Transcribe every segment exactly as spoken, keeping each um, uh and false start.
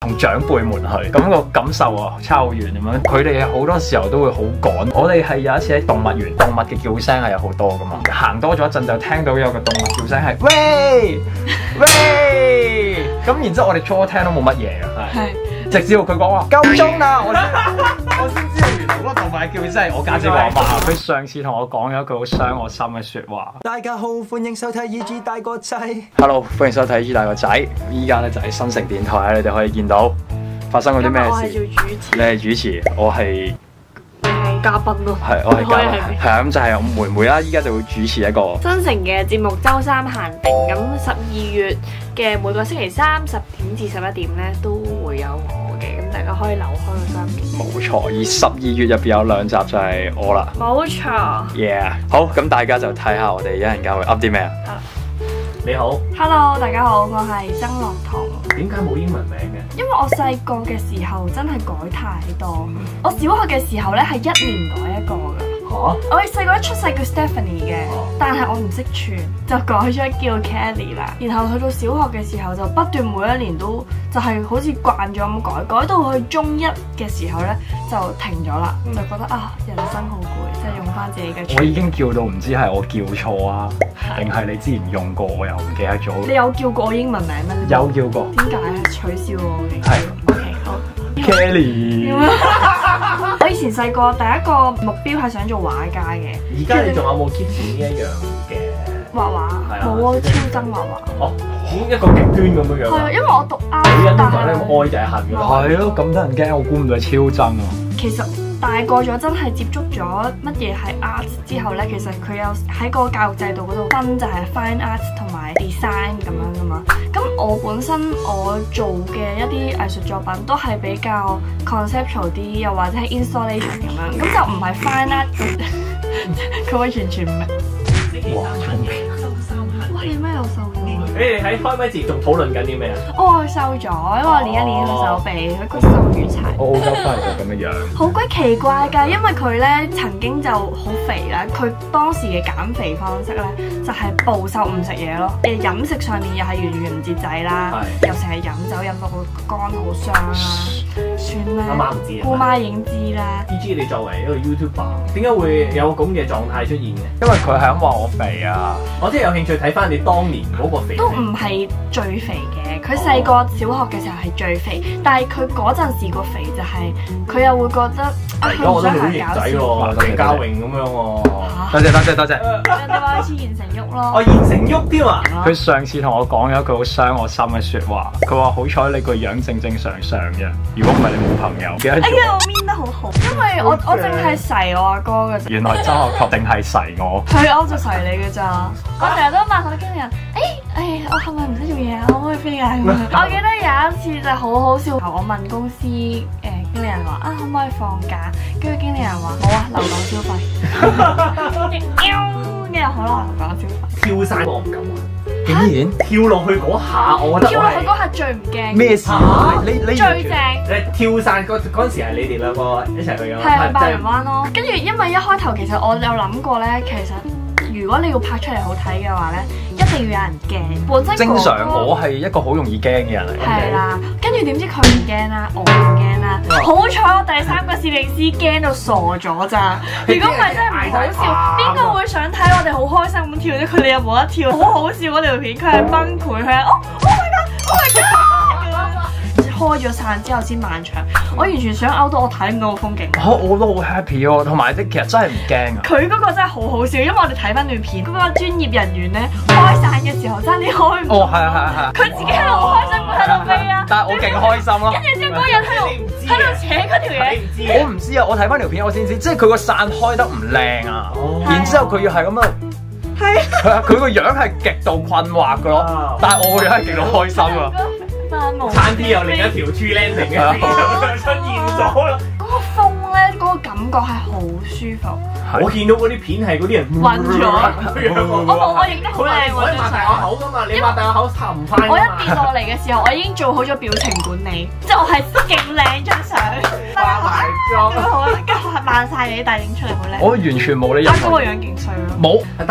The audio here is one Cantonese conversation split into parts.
同長輩們去，咁個感受啊差好遠咁樣。佢哋好多時候都會好趕。我哋係有一次喺動物園，動物嘅叫聲係有好多噶嘛。行多咗一陣就聽到有個動物叫聲係喂喂，咁然之後我哋初聽都冇乜嘢啊，係直至到佢講話夠鐘啦，我先我先知道原來嗰個動物嘅叫聲係我家姐個阿媽。佢上次同我講咗一句好傷我心嘅説話。大家好，歡迎收睇《E G 大個仔》。Hello， 歡迎收睇《E G 大個仔》。依家咧就喺新城電台，你哋可以見到發生過啲咩事。我係做主持，你係主持，我係你係嘉賓咯。係，我係嘉賓。係啊，咁就係我妹妹啦。依家就會主持一個新城嘅節目，週三限定。咁十二月嘅每個星期三十點至十一點咧都會有我嘅，咁大家可以留開個心面。 冇錯，而十二月入邊有兩集就係我啦。 冇錯。 Yeah， 好，咁大家就睇下我哋一陣間會 up 啲咩啊。 你好 ，Hello， 大家好，我係曾樂彤。 點解冇英文名嘅？ 因為我細個嘅時候真係改太多。嗯、我小學嘅時候咧係一年改一個㗎。嚇、啊！我哋細個一出世叫 Stephanie 嘅，啊、但係我唔識串，就改咗叫 Kelly 啦。然後去到小學嘅時候就不斷每一年都就係好似慣咗咁改，改到去中一嘅時候咧就停咗啦，嗯、就覺得啊人生好攰，即係用翻自己嘅。我已經叫到唔知係我叫錯啊，定係你之前用過我又唔記得咗。你有叫過我英文名咩？有叫過。點解取笑我嘅？係。OK， 好。Kelly。我以前細個第一個目標係想做畫家嘅。 而家你仲有冇 keep 住呢一樣嘅畫畫？冇啊，超憎畫畫。 哦，一個極端咁樣樣。 係啊，因為我讀 art， 但係愛就係恨㗎。 係咯，咁多人驚，我估唔到超憎啊。 其實大個咗真係接觸咗乜嘢係 art 之後咧，其實佢有喺個教育制度嗰度分就係 fine art 同埋 design 咁樣噶嘛。咁我本身我做嘅一啲藝術作品都係比較 conceptual 啲，又或者係 installation 咁樣，咁就唔係 fine art。佢會完全唔明。哇！哇！你咩又瘦咗？ 你哋喺開咪前仲討論緊啲咩啊？ 哦，佢瘦咗，因為我練一練佢手臂，佢個瘦如柴。 我澳洲翻嚟就咁嘅樣。 好鬼奇怪㗎，因為佢咧曾經就好肥啦，佢當時嘅減肥方式咧就係暴瘦唔食嘢咯。誒飲食上面又係完全唔節制啦，又成日飲酒飲到個肝好傷啦。算啦， 阿媽唔知啊， 姑媽已經知啦。 E G 你作為一個 YouTuber， 點解會有咁嘅狀態出現嘅？ 因為佢係咁話我肥啊。 我真係有興趣睇翻你當年嗰個肥。 都唔係最肥嘅，佢細個小學嘅時候係最肥，但係佢嗰陣時個肥就係、是、佢又會覺得啊，佢唔想行搞笑喎， 李家榮咁樣喎。 多謝多謝多謝。 人哋話似言承旭咯。 我言承旭添啊！ 佢上次同我講咗一句好傷我心嘅説話，佢話好彩你個樣正正常常嘅，如果唔係你冇朋友。記得哎呀，我面得好好，因為我我淨係噬我阿哥嘅啫。 原來曾學確定係噬我。 係，我就噬你嘅咋。我成日都問我啲經理人，誒誒，我係咪唔使做嘢啊？可唔可以飛啊？我記得有一次就好好笑，我問公司誒經理人話啊，可唔可以放假？跟住經理人話冇啊，留港消費。跟住好啦，留港消費。 跳傘我唔敢玩。 竟然跳落去嗰下，我覺得跳落去嗰下最唔驚。 咩事？你你最正。 誒跳傘嗰嗰陣時係你哋兩個一齊去㗎嘛？ 係啊，白雲灣咯。跟住因為一開頭其實我有諗過咧，其實。如果你要拍出嚟好睇嘅話咧，一定要有人驚。本身正常我係一個好容易驚嘅人嚟。 係啦，跟住點知佢唔驚啦，我唔驚啦。好彩我第三個攝影師驚到傻咗咋。如果唔係真係唔好笑，邊個會想睇我哋好開心咁跳啫？佢哋又冇得跳，好好笑嗰條片，佢係崩潰，佢係哦 Oh my God，Oh my God！開咗傘之後先漫長，我完全想嘔到我睇唔到個風景。 我我都好 happy 喎，同埋啲其實真係唔驚啊。 佢嗰個真係好好笑，因為我哋睇翻段片，嗰個專業人員咧開傘嘅時候爭啲開唔到。哦，係啊係啊係啊！佢自己喺度好開心，佢喺度飛啊！ 但係我勁開心咯。 跟住之後嗰個人喺度喺度扯嗰條嘢。 我唔知啊，我睇翻條片我先知，即係佢個傘開得唔靚啊，然之後佢要係咁樣。係。係啊，佢個樣係極度困惑噶咯，但係我個樣係極度開心啊。 差啲有另一條 true landing 嘅出現咗啦！ 嗰個風咧，嗰個感覺係好舒服。 我見到嗰啲片係嗰啲人暈咗，我冇，我影得好靚喎。 可以擘大個口噶嘛？你擘大個口插唔翻。 我一跌落嚟嘅時候，我已經做好咗表情管理，即係我係勁靚張相， 化埋妝， 跟住我跟住扮曬你，但係影出嚟好靚。 我完全冇你。 阿哥個樣勁衰咯。 冇，但係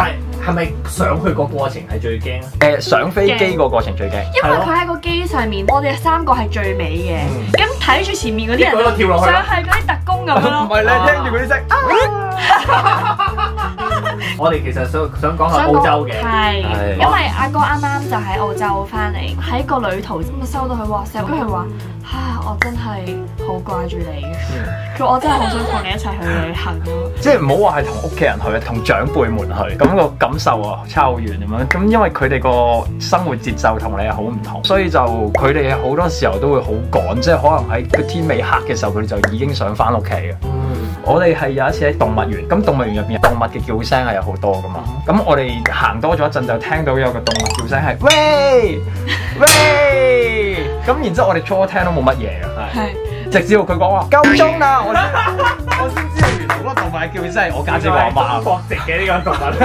係咪上去個過程係最驚咧？ 誒上飛機個過程最驚， 因為佢喺個機上面，我哋三個係最尾嘅，咁睇住前面嗰啲一個一個跳落人， 去上係嗰啲特工咁樣咯。 唔係你聽住嗰啲聲。 我哋其實想想講下澳洲嘅， 係係因為阿哥啱啱就喺澳洲翻嚟，喺個旅途咁啊收到佢 WhatsApp，跟住佢話：啊，我真係好掛住你嘅。佢話我真係好想同你一齊去旅行咯。 即係唔好話係同屋企人去，同長輩們去，咁個感受啊差好遠咁樣。咁因為佢哋個生活節奏同你係好唔同，所以就佢哋好多時候都會好趕，即係可能喺個天未黑嘅時候，佢哋就已經想翻屋企嘅。我哋係有一次喺動物園，咁動物園入邊動物嘅叫聲係有好多噶嘛。咁我哋行多咗一陣就聽到有個動物叫聲係喂喂，咁然之後我哋初聽都冇乜嘢嘅，係直至到佢講話夠鐘啦，我先我先知道原來嗰個動物嘅叫聲係我家姐個阿媽。 國籍嘅呢個動物，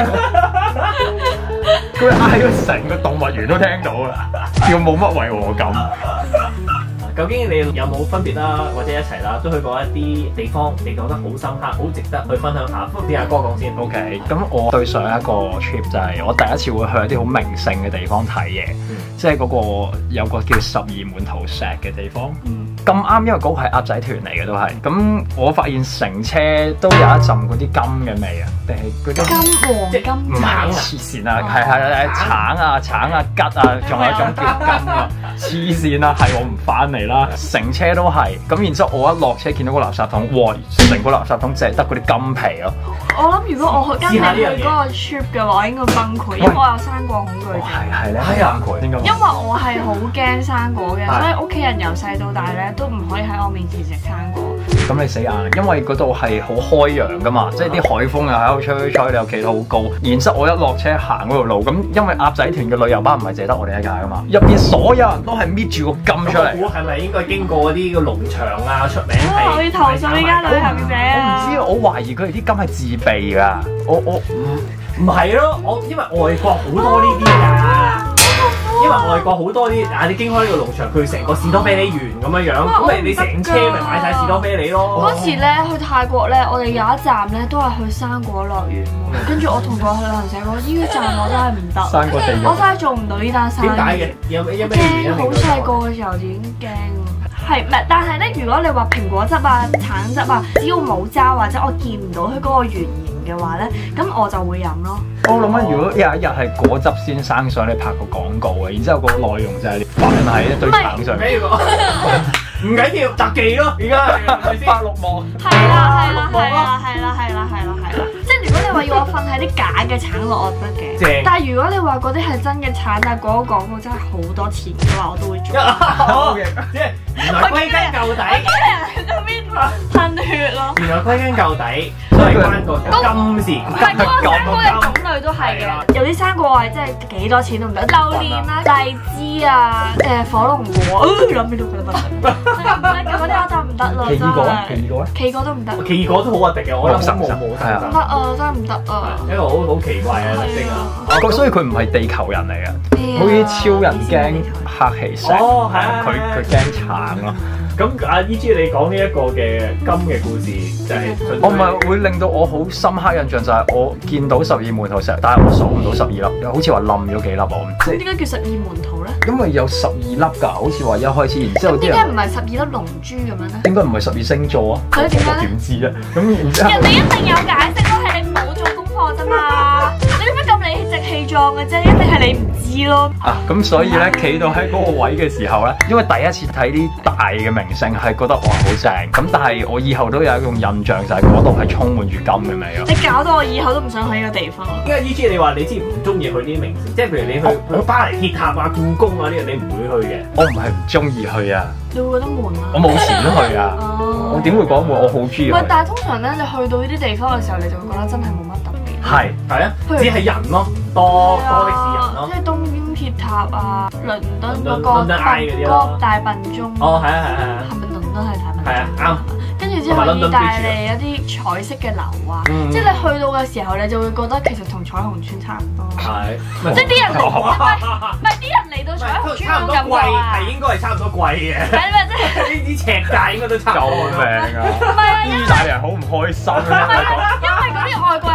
佢嗌到成個動物園都聽到啦，叫冇乜違和感。 究竟你有冇分別啦，或者一齊啦，都去過一啲地方，你覺得好深刻、好值得去分享下？不如阿哥講先。 OK，咁我對上一個 trip 就係我第一次會去一啲好名勝嘅地方睇嘢，嗯、即係嗰個有個叫十二門徒石嘅地方。咁啱、嗯，因為嗰個係鴨仔團嚟嘅都係。咁我發現成車都有一陣嗰啲金嘅味啊，定係嗰啲金黃金唔係黐線啊，係係係橙啊、橙啊、桔啊，仲有一種叫金啊，黐線啊，係我唔翻嚟啦，成車都係。咁然之後我一落車見到個垃圾桶，哇！成個垃圾桶淨係得嗰啲金皮咯。 我諗如果我去跟你去嗰個 trip 嘅話，我應該崩潰，因為我有生果恐懼症。 係係咧，崩潰點解？ 因為我係好驚生果嘅，所以屋企人由細到大咧都唔可以喺我面前食生果。咁你死硬，因為嗰度係好開揚噶嘛，即係啲海風又喺度吹吹，你又企得好高。然之後我一落車行嗰條路，咁因為鴨仔團嘅旅遊巴唔係淨得我哋一架噶嘛，入邊所有人都係搣住個金出嚟。 係咪應該經過嗰啲個農場啊？出名係。 我要投訴呢間旅行社啊！ 我唔知，我懷疑佢哋啲金係自備㗎。我我唔唔係咯，我因為外國好多呢啲㗎。因為外國好多啲啊，你經開呢個農場，佢成個士多啤梨園咁樣樣，咁你你成車咪買晒士多啤梨咯。 嗰時咧去泰國咧，我哋有一站咧都係去生果樂園喎。跟住我同個旅行社講，呢個站我真係唔得， 生果地獄， 我真係做唔到呢單生意。 點解嘅？有有咩原因？ 驚，好細個嘅時候就已經驚。係，唔係？但係咧，如果你話蘋果汁啊、橙汁啊，只要冇渣或者我見唔到佢嗰個原型嘅話咧，咁我就會飲咯。 我諗緊，如果有一日係果汁先生上嚟拍個廣告嘅，然之後個內容就係擺喺一堆橙上面。唔緊要，特技咯，而家發綠幕。 係啦，係啦，係啦，係啦，係啦，係啦，係啦。即係如果你話要我瞓喺啲假嘅橙落，我得嘅。正。但係如果你話嗰啲係真嘅橙，但係嗰個廣告真係好多錢嘅話，我都會做。 好嘅，即係原來歸根究底， 喺邊噴血咯。 原來歸根究底都係關個金事。 唔係嗰個生果嘅種類都係嘅，有啲生果係真係幾多錢都唔得，榴蓮啦、荔枝啊、誒火龍果，諗起都覺得不得。嗰啲我就唔得咯， 奇異果啊，奇異果啊， 奇異果都唔得。 奇異果都好核突嘅，我諗冇冇冇係啊， 唔得啊，真係唔得啊！ 一個好好奇怪嘅特色啊！ 我所以佢唔係地球人嚟嘅，好似超人驚黑氣石， 哦係啊， 佢佢驚橙咯。 咁阿 E G 你講呢一個嘅金嘅故事，就係我唔係會令到我好深刻印象，就係我見到十二門徒石，但係我數唔到十二粒，好似話冧咗幾粒我唔知。 點解叫十二門徒咧？ 因為有十二粒㗎，好似話一開始，然之後啲人點解唔係十二粒龍珠咁樣咧？ 應該唔係十二星座啊？ 係咯，點解咧？ 點知啫？咁然之後人哋一定有解釋咯，係你冇做功課啫嘛。你點解咁理直氣壯嘅啫？一定係你唔知咯。 啊，咁所以咧，企到喺嗰個位嘅時候咧，因為第一次睇啲大嘅明星，係覺得哇好正。咁但係我以後都有一種印象，就係嗰度係充滿住金嘅味咯。 你搞到我以後都唔想去呢個地方。 因為 E G 你話你之前唔中意去啲名勝，即係譬如你去去巴黎鐵塔啊、故宮啊呢啲，你唔會去嘅。 我唔係唔中意去啊， 你會覺得悶啊？ 我冇錢去啊。 哦。 我點會講悶？我好中意去。 喂，但係通常咧，你去到呢啲地方嘅時候，你就會覺得真係冇乜特別。 係係啊，只係人咯，多多的是人咯。 即係東京鐵塔啊，倫敦嗰個倫敦 Eye 嗰啲咯， 大笨鐘。 哦，係啊係啊係啊。 係咪倫敦係大笨鐘？ 係啊，啱。 跟住之後，意大利一啲彩色嘅樓啊，即係你去到嘅時候，你就會覺得其實同彩虹村差唔多。 係， 即係啲人嚟，唔係唔係啲人嚟到彩虹村嗰種感覺啊， 係應該係差唔多貴嘅。 係咪即係呢啲尺價應該都差唔多。 救命啊！ 唔係啊， 意大利人好唔開心啊！ 因為嗰啲外國人知唔知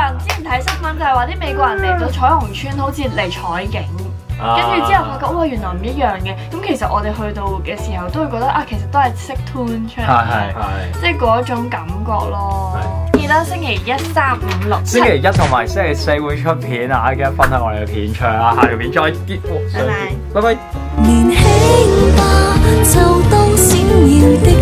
睇新聞就係話啲美國人嚟到彩虹村好似嚟採景。跟住之後發覺哇原來唔一樣嘅，咁其實我哋去到嘅時候都會覺得啊，其實都係識 tune 出嚟， 係係即係嗰種感覺咯。記得星期一、三、五、六、七。 星期一同埋星期四會出片啊，記得分享我哋嘅片場啊，下條片再見， 拜拜， 拜拜。 年輕吧，就當閃耀的